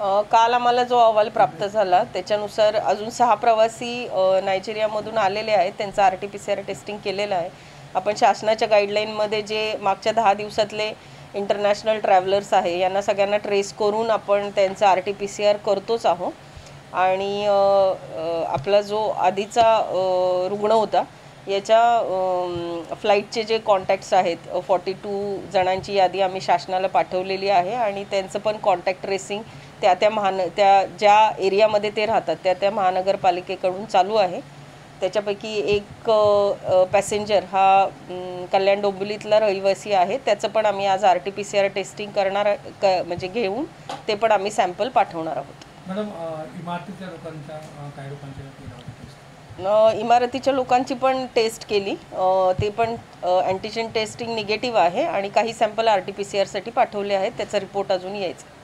काल आम्हाला जो अहवाल प्राप्त झाला त्याच्यानुसार अजून 6 प्रवासी नायजेरियामधून आलेले आहेत. त्यांचं RT-PCR टेस्टिंग केलेलं आहे. आपण शासनाच्या गाईडलाईनमध्ये जे मागच्या 10 दिवसातले इंटरनॅशनल ट्रॅव्हलर्स आहे यांना सगळ्यांना ट्रेस करून आपण त्यांचं RT-PCR करतोच आहोत. आणि आपला जो आधीचा रुग्ण होता याच्या फ्लाईटचे जे कॉन्टॅक्ट्स आहेत 42 जणांची यादी आम्ही शासनाला पाठवलेली आहे आणि त्यांचं पण कॉन्टॅक्ट ट्रेसिंग त्या ज्या एरियामध्ये ते राहतात त्या महानगरपालिकेकडून चालू आहे. त्याच्यापैकी एक पॅसेंजर हा कल्याण डोंबिवलीतला रहिवासी आहे. त्याचं पण आम्ही आज RT-PCR टेस्टिंग करणार म्हणजे घेऊन ते पण आम्ही सॅम्पल पाठवणार आहोत. मॅडम, इमारतीच्या लोकांच्या काही लोकांच्या इमारतीच्या लोकांची पण टेस्ट केली. ते पण अँटीजन टेस्टिंग निगेटिव्ह आहे आणि काही सॅम्पल RT-PCR साठी पाठवले आहेत. त्याचा रिपोर्ट अजून यायचा.